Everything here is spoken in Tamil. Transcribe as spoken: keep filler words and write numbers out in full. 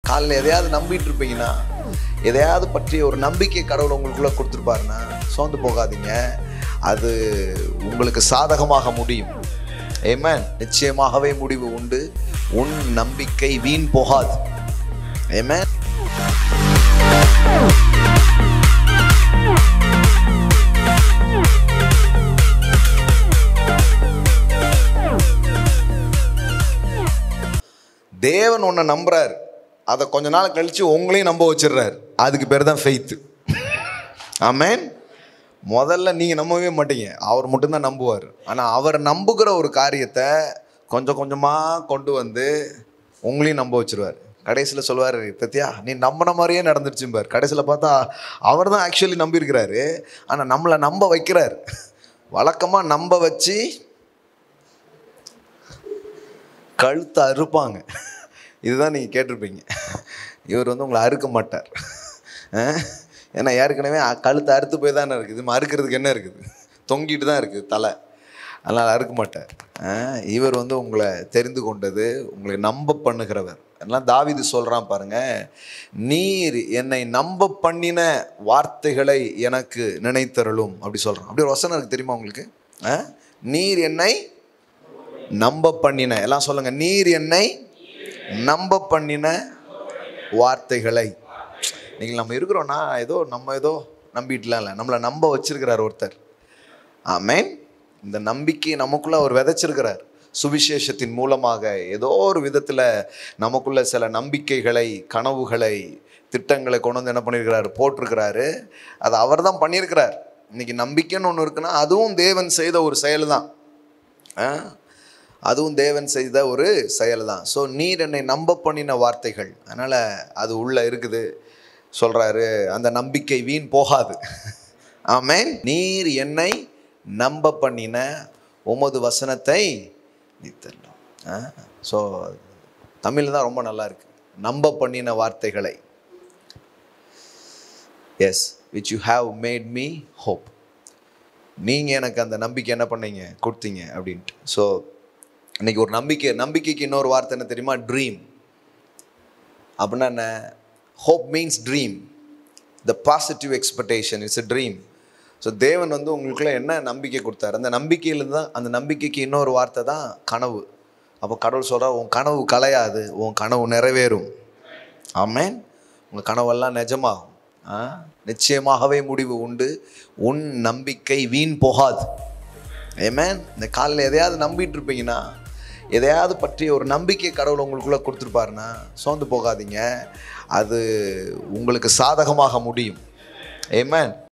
காலையில் எதையாவது நம்பிட்டு இருப்பீங்கன்னா, எதையாவது பற்றிய ஒரு நம்பிக்கை கடவுள் உங்களுக்குள்ளே கொடுத்துருப்பாருன்னா சோர்ந்து போகாதீங்க. அது உங்களுக்கு சாதகமாக முடியும். ஆமென். நிச்சயமாகவே முடிவு உண்டு. உன் நம்பிக்கை வீண் போகாது. ஆமென். தேவன் உன்னை நம்புறாரு, அதை கொஞ்ச நாள் கழிச்சு உங்களையும் நம்ப வச்சிடுறாரு. அதுக்கு பேர் தான் ஃபெய்த். ஆமென். முதல்ல நீங்கள் நம்பவே மாட்டீங்க, அவர் மட்டும்தான் நம்புவார். ஆனால் அவர் நம்புகிற ஒரு காரியத்தை கொஞ்சம் கொஞ்சமாக கொண்டு வந்து உங்களையும் நம்ப வச்சிருவார். கடைசியில் சொல்லுவார், பத்தியா நீ நம்பின மாதிரியே நடந்துருச்சும்பார். கடைசியில் பார்த்தா அவர் தான் ஆக்சுவலி நம்பியிருக்கிறாரு, ஆனால் நம்மளை நம்ப வைக்கிறார். வழக்கமாக நம்ப வச்சு கழுத்தை அறுப்பாங்க. இதுதான் நீங்கள் கேட்டிருப்பீங்க. இவர் வந்து உங்களை அறுக்க மாட்டார். ஏன்னா ஏற்கனவே கழுத்தை அறுத்து போய் தானே இருக்குது. இது அறுக்கிறதுக்கு என்ன இருக்குது? தொங்கிட்டு தான் இருக்குது தலை. அதனால் அறுக்க மாட்டார். இவர் வந்து உங்களை தெரிந்து கொண்டது, உங்களை நம்ப பண்ணுகிறவர். அதெல்லாம் தாவீது சொல்கிறான் பாருங்க, நீர் என்னை நம்ப பண்ணின வார்த்தைகளை எனக்கு நினைத்தருளும் அப்படி சொல்கிறான். அப்படி ஒரு வசனம் இருக்குது தெரியுமா உங்களுக்கு? நீர் என்னை நம்ப பண்ணின, எல்லாம் சொல்லுங்க, நீர் என்னை நம்ப பண்ணின வார்த்தைகளை. நீங்கள் நம்ம இருக்கிறோன்னா ஏதோ நம்ம ஏதோ நம்பிட்டுலாம் இல்லை, நம்மளை நம்ப வச்சிருக்கிறார் ஒருத்தர். ஆமென். இந்த நம்பிக்கையை நமக்குள்ள அவர் விதைச்சிருக்கிறார். சுவிசேஷத்தின் மூலமாக ஏதோ ஒரு விதத்தில் நமக்குள்ள சில நம்பிக்கைகளை, கனவுகளை, திட்டங்களை கொண்டு வந்து என்ன பண்ணியிருக்கிறாரு, போட்டிருக்கிறாரு. அது அவர் தான் பண்ணியிருக்கிறார். இன்னைக்கு நம்பிக்கைன்னு ஒன்று இருக்குன்னா அதுவும் தேவன் செய்த ஒரு செயல் தான். அதுவும் தேவன் செய்த ஒரு செயல் தான். ஸோ நீர் என்னை நம்ப பண்ணின வார்த்தைகள், அதனால் அது உள்ளே இருக்குது. சொல்கிறாரு, அந்த நம்பிக்கை வீண் போகாது. ஆமென். நீர் என்னை நம்ப பண்ணின உமது வசனத்தை நித்தரலாம். ஸோ தமிழ் தான் ரொம்ப நல்லா இருக்கு. நம்ப பண்ணின வார்த்தைகளை. Yes, which you have made me hope. நீங்கள் எனக்கு அந்த நம்பிக்கை என்ன பண்ணீங்க, கொடுத்தீங்க அப்படின்ட்டு. ஸோ இன்னைக்கு ஒரு நம்பிக்கை, நம்பிக்கைக்கு இன்னொரு வார்த்தை என்ன தெரியுமா? ட்ரீம். அப்படின்னா என்ன? Hope means dream. The positive expectation it's a dream. So தேவன் வந்து உங்களுக்குள்ள என்ன நம்பிக்கை கொடுத்தாரு, அந்த நம்பிக்கையிலேருந்து தான், அந்த நம்பிக்கைக்கு இன்னொரு வார்த்தை தான் கனவு. அப்போ கடவுள் சொல்கிறா, உன் கனவு கலையாது, உன் கனவு நிறைவேறும். ஆமென். உங்கள் கனவெல்லாம் நிஜமாகும். நிச்சயமாகவே முடிவு உண்டு. உன் நம்பிக்கை வீண் போகாது. ஆமென். இந்த காலையில் எதையாவது நம்பிட்டு இருப்பீங்கன்னா, எதையாவது பற்றிய ஒரு நம்பிக்கை கடவுள் உங்களுக்குள்ளே கொடுத்துருப்பாருன்னா சோர்ந்து போகாதீங்க. அது உங்களுக்கு சாதகமாக முடியும். ஆமென்.